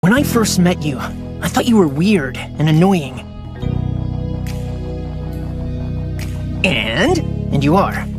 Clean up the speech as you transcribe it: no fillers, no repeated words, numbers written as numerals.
When I first met you, I thought you were weird and annoying. And you are.